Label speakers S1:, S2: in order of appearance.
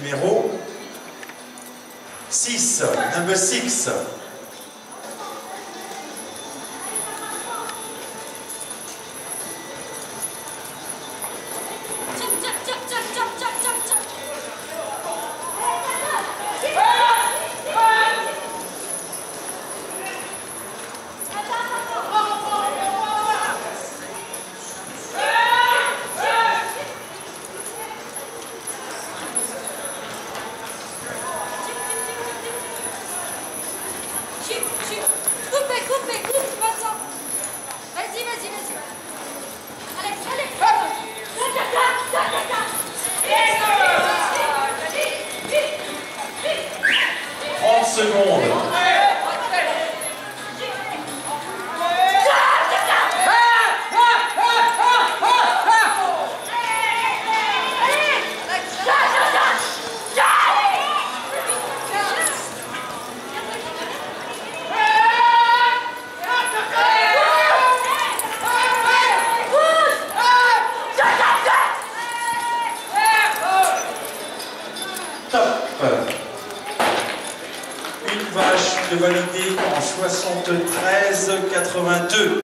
S1: numéro 6, number 6.
S2: Coupe, maintenant. Vas-y. Allez.
S1: 30 secondes. Top. Une vache de validée en 73,82.